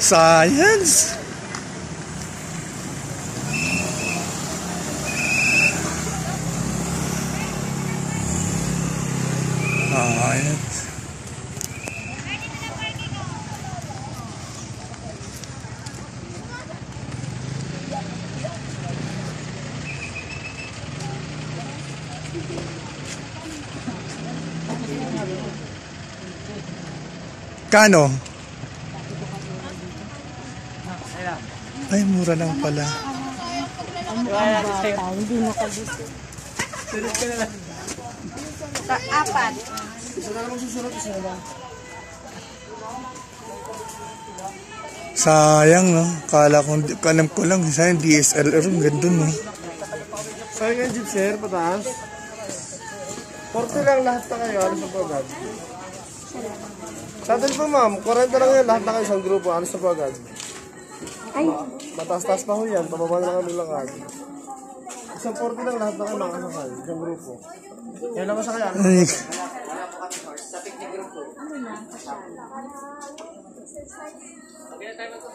Science. Science. Kano? Ay, mura lang pala. Hindi mo kagusto. Apat. Sayang, no? Kala ko lang, sayang DSLR, ang ganda, no? Sayang yung jeep, sir, pataas. 40 lang lahat na kayo, alas na po agad. Sa atin po, ma'am, 40 lang yan, lahat na kayo isang grupo, alas na po agad. Ay. Mataas-taas pa ho yan, pababa na kami lang agad. Isang 40 lang lahat na kayo makasakay, isang grupo. Yan lang masakay, alas. Ay. Sa picnic grupo. Ano na, Pasyal. Okay na tayo ba ito?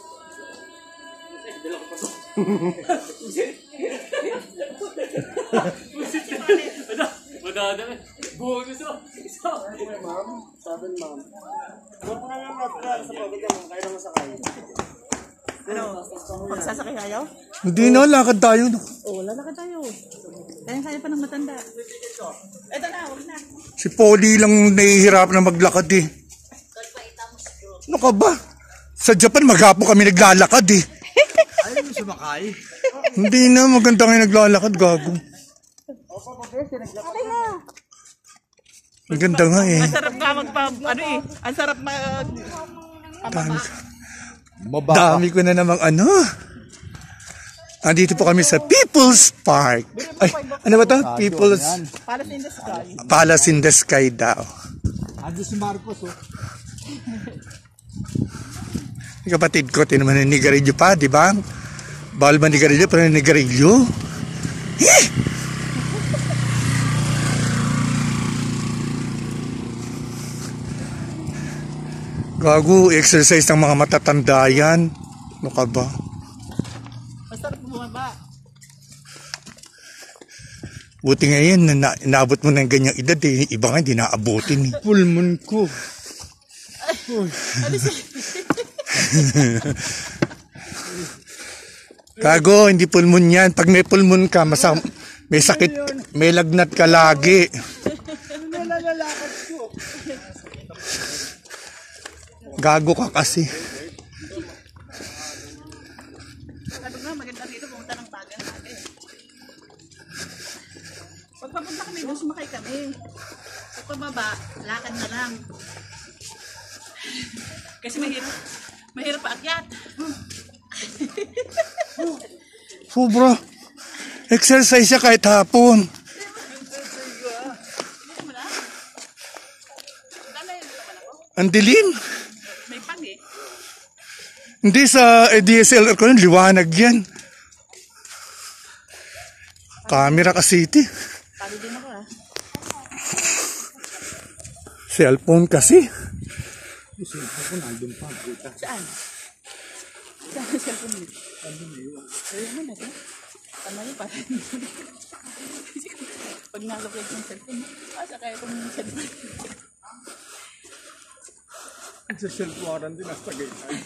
Bonus o! Ma'am, sabi ma'am. Huwag na lang natin sa pagod mo, kaya naman sakay. Ano? Magsasakay kayo? Hindi na, lakad tayo. Oo, lalakad tayo. Kaya pa ng matanda. Eto na, huwag na. Si Polly lang nahihirap na maglakad eh. Ano ka ba? Sa Japan, maghapo kami naglalakad eh. Ayaw mo sumakay? Hindi na, maganda kayo naglalakad, gago. Okay na. Maganda nga eh. Ang sarap nga ano eh. Ang sarap Dami ko na namang ano. Andito po kami sa People's Park. Ay, ano ba ito? People's Palace in the Sky. Palace in the Sky daw. Ando si Marcos oh. Kapatid ko, tinaman ng nigarilyo pa, di ba? Bawal ba nigarilyo, pero nigarilyo? Eh! Gago, exercise ng mga matatanda yan. Ano ka ba? Masarap bumaba. Buti ngayon, naabot mo ng ganyang edad eh. Iba nga, hindi naabutin eh. Pulmon ko. Ano siya? Gago, hindi pulmon yan. Pag may pulmon ka, may sakit, may lagnat ka lagi. Nalalakad ko. Gago ka kasi. Sabi nga, maganda dito pumunta ng bagan natin. Pag papunta kami, doon sumakay kami. Pag pababa, lakad na lang. Kasi mahirap paakyat. Sobra. Exercise siya kahit hapon. Ang dilim. May pang eh. Hindi sa DSLR ko nun, liwanag yan. Camera kasi ito. Pagod din ako ah. Cellphone kasi. Cellphone ko nandun pa. Saan? Saan ang cellphone mo? Nandun na yun. Ayun mo natin. Tama yun parang. Pag nalaglag yung cellphone, asa kaya itong cellphone? Sa cellphone din nasa Tagay-tay.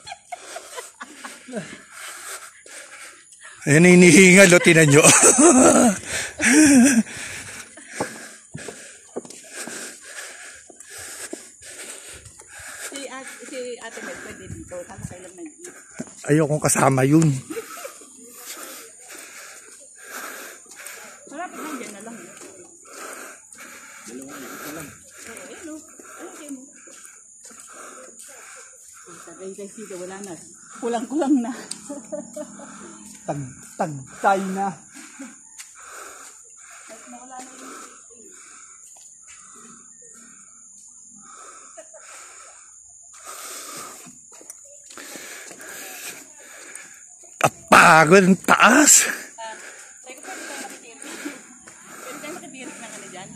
Ayan na hinihingal, o tinan nyo. Si Ate Mel, pwede dito. Tama kayo lang nag-eat. Ayokong kasama yun. Marapit na dyan na lang. Dalawang ito lang. Oo, ayun o. Ayun kayo mo. Tagay-tay dito, wala na. Kulang-kulang na. Tagay na. Pagod ang taas. Sabi ko, pwede tayo makitirik. Pwede tayo makitirik ng ano dyan.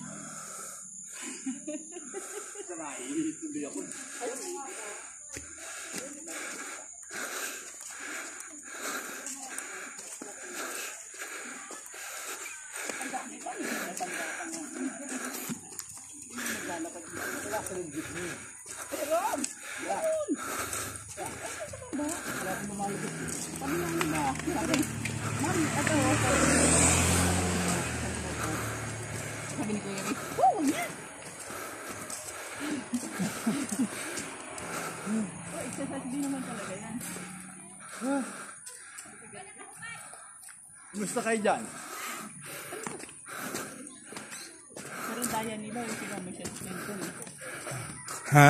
Tuloy ako. Sabi ni Kuya Rick, oh, yan! Exercise din naman talaga yan. Gusto kayo dyan? Pero daya nila, yung sila may chest mental. Ha?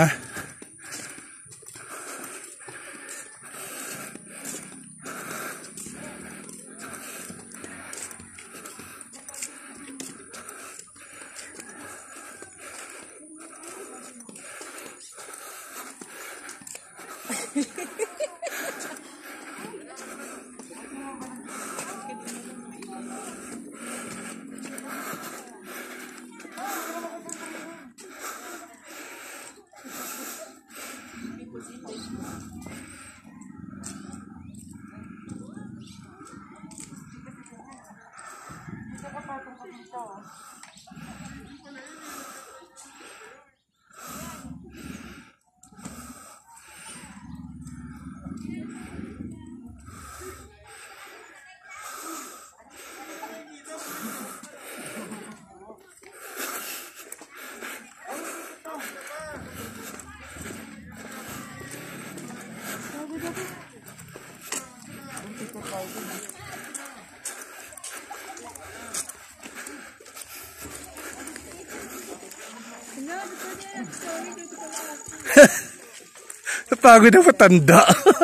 Napagod na matanda.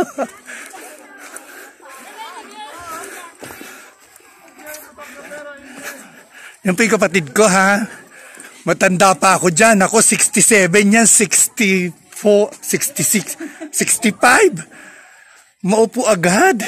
Yan po yung kapatid ko, ha? Matanda pa ako dyan. Ako 67 yan, 64, 66, 65. Maupo agad.